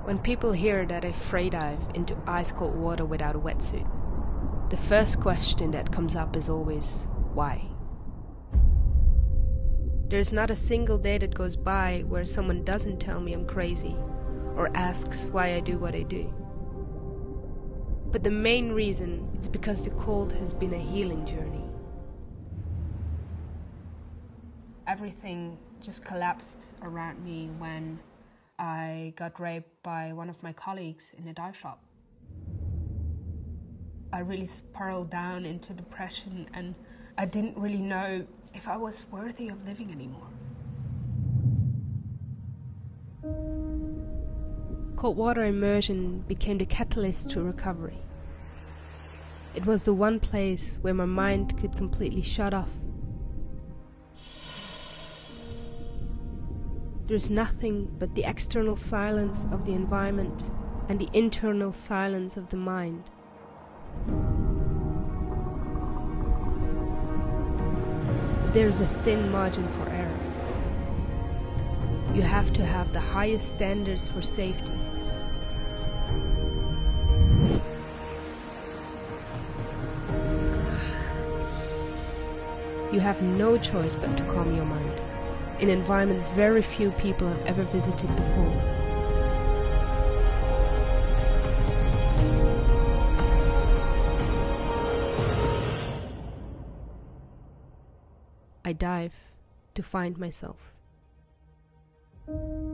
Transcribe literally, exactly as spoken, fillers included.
When people hear that I freedive into ice-cold water without a wetsuit, the first question that comes up is always, why? There's not a single day that goes by where someone doesn't tell me I'm crazy or asks why I do what I do. But the main reason is because the cold has been a healing journey. Everything just collapsed around me when I got raped by one of my colleagues in a dive shop. I really spiraled down into depression, and I didn't really know if I was worthy of living anymore. Cold water immersion became the catalyst to recovery. It was the one place where my mind could completely shut off. There's nothing but the external silence of the environment and the internal silence of the mind. There's a thin margin for error. You have to have the highest standards for safety. You have no choice but to calm your mind, in environments very few people have ever visited before. I dive to find myself.